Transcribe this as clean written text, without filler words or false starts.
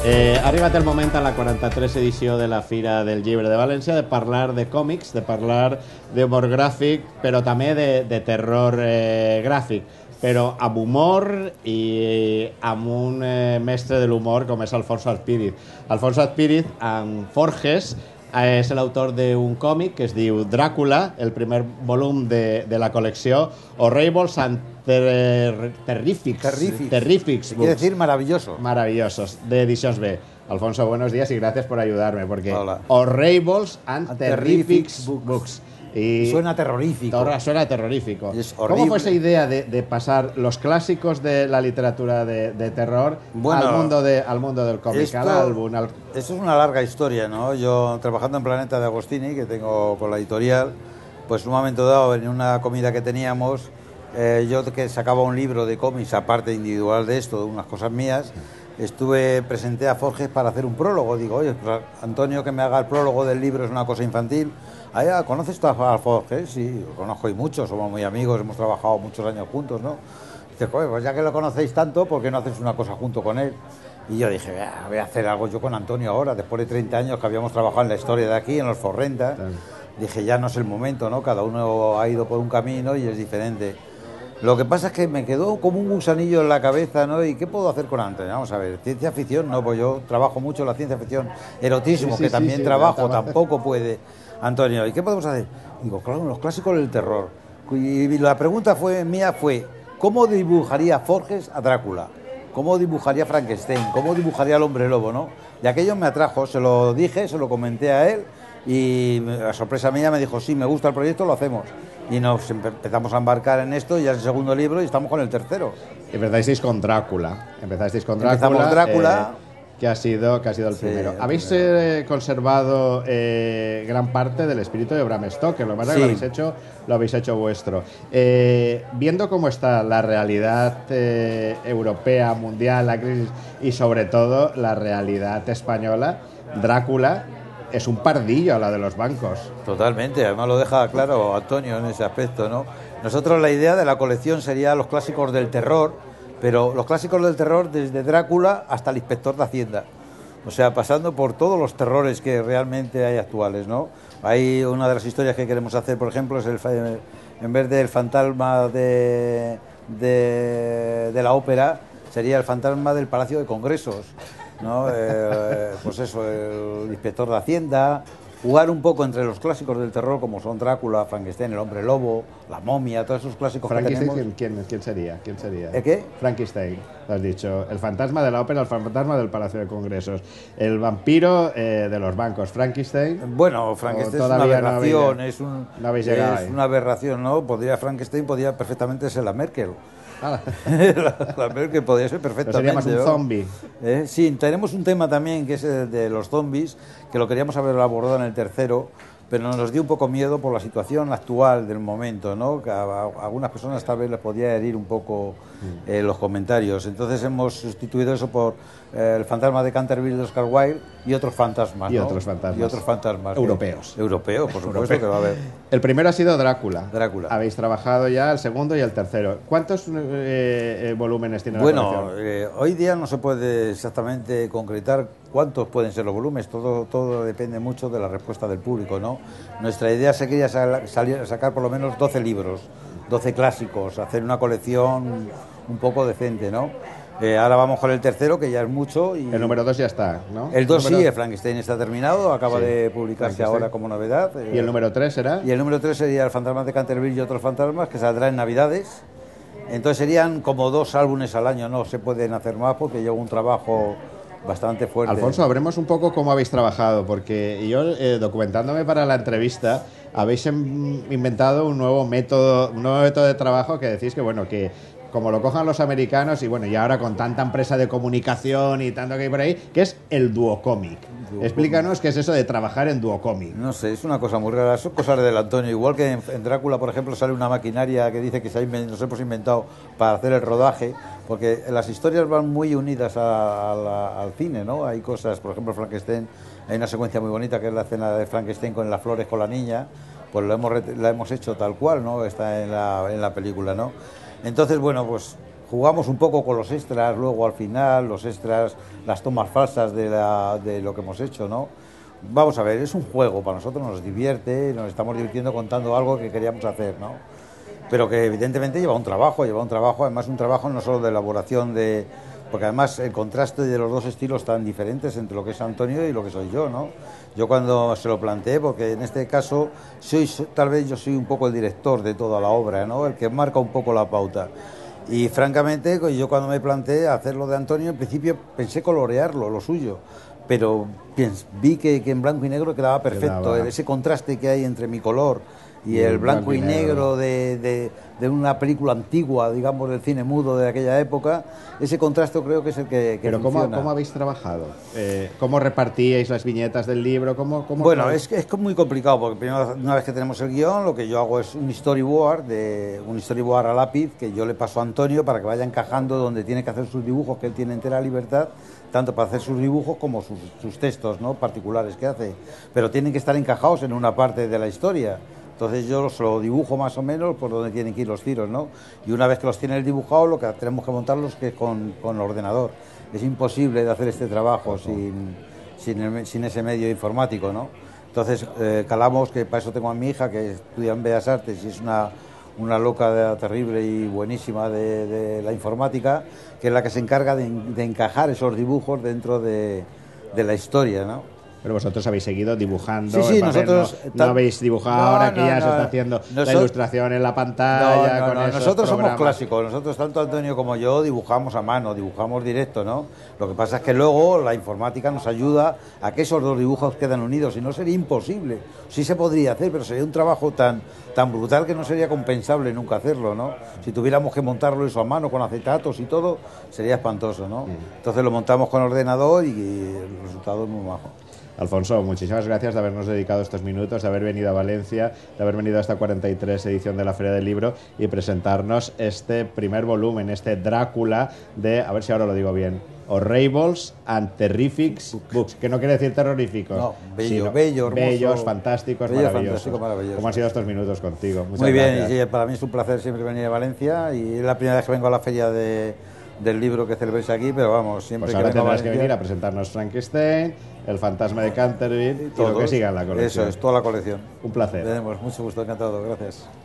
Arribat el moment a la 43 edició de la Fira del Llibre de València de parlar de còmics, de parlar d'humor gràfic, però també de terror gràfic, però amb humor i amb un mestre de l'humor com és Alfonso Azpíriz. Alfonso Azpíriz, amb Forges, és l'autor d'un còmic que es diu Dràcula, el primer volum de la col·lecció Horribles and Terrifics. Quiere decir maravilloso. Maravillosos, de Ediciones B. Alfonso, buenos días y gracias por ayudarme, porque Horribles and Terrifics Books. Y suena terrorífico. Suena terrorífico. ¿Cómo fue esa idea de pasar los clásicos de la literatura de terror al mundo del cómic, al álbum? Esto es una larga historia, ¿no? Yo, trabajando en Planeta de Agostini, que tengo con la editorial, pues en un momento dado, en una comida que teníamos, yo que sacaba un libro de cómics, aparte individual de esto, de unas cosas mías, presenté a Forges para hacer un prólogo. Digo, oye, pues, Antonio, que me haga el prólogo del libro es una cosa infantil. ¿Conoces tú a Forges? Sí, lo conozco y mucho, somos muy amigos, hemos trabajado muchos años juntos, ¿no? Dice, pues ya que lo conocéis tanto, ¿por qué no haces una cosa junto con él? Y yo dije, voy a hacer algo yo con Antonio ahora, después de 30 años que habíamos trabajado en la historia de aquí, en los Forrenta. Dije, ya no es el momento, ¿no? Cada uno ha ido por un camino y es diferente. Lo que pasa es que me quedó como un gusanillo en la cabeza, ¿no? ¿Y qué puedo hacer con Antonio? Vamos a ver, ciencia ficción, no, pues yo trabajo mucho la ciencia ficción. Erotismo, que también trabajo, tampoco puede. Antonio, ¿y qué podemos hacer? Digo, claro, los clásicos del terror. Y la pregunta mía fue, ¿cómo dibujaría Forges a Drácula? ¿Cómo dibujaría Frankenstein? ¿Cómo dibujaría al hombre lobo, no? Y aquello me atrajo, se lo dije, se lo comenté a él, y a sorpresa mía me dijo, sí, me gusta el proyecto, lo hacemos. Y nos empezamos a embarcar en esto, ya es el segundo libro y estamos con el tercero. Empezasteis con Drácula. Empezamos Drácula, que ha sido el primero. Habéis conservado gran parte del espíritu de Bram Stoker, lo más que lo habéis hecho vuestro. Viendo cómo está la realidad europea, mundial, la crisis y sobre todo la realidad española, Drácula es un pardillo a la de los bancos. Totalmente, además lo deja claro Antonio en ese aspecto, ¿no? Nosotros la idea de la colección sería los clásicos del terror, pero los clásicos del terror desde Drácula hasta el Inspector de Hacienda. O sea, pasando por todos los terrores que realmente hay actuales, ¿no? Hay una de las historias que queremos hacer, por ejemplo, es en vez del fantasma de la ópera, sería el fantasma del Palacio de Congresos, ¿no? Pues eso, el Inspector de Hacienda, jugar un poco entre los clásicos del terror como son Drácula, Frankenstein, el hombre lobo, la momia, todos esos clásicos que tenemos. ¿Quién sería? ¿El qué? Frankenstein, lo has dicho. El fantasma de la ópera, el fantasma del Palacio de Congresos. El vampiro de los bancos, Frankenstein. Bueno, Frankenstein es una aberración, es una aberración, ¿no? Frankenstein podría perfectamente ser la Merkel. La Merkel podría ser perfectamente. Sería más un zombie. Sí, tenemos un tema también que es el de los zombies, que lo queríamos haber abordado en el tercero, pero nos dio un poco miedo por la situación actual del momento, ¿no? Que a algunas personas tal vez les podía herir un poco los comentarios. Entonces hemos sustituido eso por el fantasma de Canterville de Oscar Wilde y otros fantasmas, ¿no? Y otros fantasmas. Europeos. Europeos, por supuesto que va a haber. El primero ha sido Drácula. Drácula. Habéis trabajado ya el segundo y el tercero. ¿Cuántos volúmenes tiene la colección? Bueno, hoy día no se puede exactamente concretar cuántos pueden ser los volúmenes. Todo depende mucho de la respuesta del público, ¿no? Nuestra idea sería sacar por lo menos 12 libros, 12 clásicos, hacer una colección un poco decente, ¿no? Ahora vamos con el tercero, que ya es mucho. Y el número 2 ya está, ¿no? El 2 sí, el Frankenstein está terminado, acaba de publicarse ahora como novedad. ¿Y el número 3 será? Y el número 3 sería el fantasma de Canterville y otros fantasmas, que saldrá en Navidades. Entonces serían como 2 álbumes al año, no se pueden hacer más porque lleva un trabajo bastante fuerte. Alfonso, hablemos un poco cómo habéis trabajado, porque yo, documentándome para la entrevista, habéis inventado un nuevo método de trabajo que decís que, bueno, que como lo cojan los americanos y bueno, y ahora con tanta empresa de comunicación y tanto que hay por ahí, que es el duocómic. Explícanos qué es eso de trabajar en duocómic. No sé, es una cosa muy rara, son cosas del Antonio. Igual que en Drácula, por ejemplo, sale una maquinaria que dice que nos hemos inventado para hacer el rodaje, porque las historias van muy unidas al cine, ¿no? Hay cosas, por ejemplo, Frankenstein, hay una secuencia muy bonita que es la escena de Frankenstein con las flores con la niña, pues la hemos hecho tal cual, ¿no? Está en la película, ¿no? Entonces, bueno, pues jugamos un poco con los extras, luego al final, los extras, las tomas falsas de lo que hemos hecho, ¿no? Vamos a ver, es un juego, para nosotros nos divierte, nos estamos divirtiendo contando algo que queríamos hacer, ¿no? Pero que evidentemente lleva un trabajo, además un trabajo no solo de elaboración de... Porque además el contraste de los dos estilos tan diferentes entre lo que es Antonio y lo que soy yo, ¿no? Yo cuando se lo planteé, porque en este caso tal vez yo soy un poco el director de toda la obra, ¿no? El que marca un poco la pauta. Y francamente, yo cuando me planteé hacerlo de Antonio, en principio pensé colorearlo, lo suyo, pero vi que en blanco y negro quedaba perfecto, ese contraste que hay entre mi color y el blanco y negro de una película antigua, digamos, del cine mudo de aquella época, ese contraste creo que es el que Pero funciona. ¿cómo habéis trabajado? ¿Cómo repartíais las viñetas del libro? Bueno, es muy complicado, porque primero, una vez que tenemos el guión, lo que yo hago es un storyboard a lápiz, que yo le paso a Antonio para que vaya encajando donde tiene que hacer sus dibujos, que él tiene entera libertad, tanto para hacer sus dibujos como sus textos, ¿no?, particulares que hace, pero tienen que estar encajados en una parte de la historia. Entonces yo los lo dibujo más o menos por donde tienen que ir los tiros, ¿no? Y una vez que los tiene el dibujado, lo que tenemos que montarlos que es con el ordenador. Es imposible de hacer este trabajo sin ese medio informático, ¿no? Entonces calamos, que para eso tengo a mi hija que estudia en Bellas Artes y es una loca terrible y buenísima de la informática, que es la que se encarga de encajar esos dibujos dentro de la historia, ¿no? Pero vosotros habéis seguido dibujando. Sí, nosotros... No habéis dibujado ahora que ya se está haciendo la ilustración en la pantalla. Nosotros somos clásicos. Nosotros, tanto Antonio como yo, dibujamos a mano, dibujamos directo, ¿no? Lo que pasa es que luego la informática nos ayuda a que esos dos dibujos quedan unidos. Y no sería imposible. Sí se podría hacer, pero sería un trabajo tan brutal que no sería compensable nunca hacerlo, ¿no? Si tuviéramos que montarlo eso a mano con acetatos y todo, sería espantoso, ¿no? Entonces lo montamos con ordenador y el resultado es muy majo. Alfonso, muchísimas gracias de habernos dedicado estos minutos, de haber venido a Valencia, de haber venido a esta 43 edición de la Feria del Libro y presentarnos este primer volumen, este Drácula de, a ver si ahora lo digo bien, Horribles and Terrific Books, que no quiere decir terroríficos, no, sino bellos, fantásticos, maravillosos. ¿Cómo han sido estos minutos contigo? Muchas gracias. Muy bien, y para mí es un placer siempre venir a Valencia y es la primera vez que vengo a la feria del libro que celebréis aquí, pero vamos, siempre pues ahora que tendrás que venir a presentarnos Frankenstein, El fantasma de Canterville y lo que siga en la colección. Eso es, toda la colección. Un placer. Tenemos mucho gusto, encantado, gracias.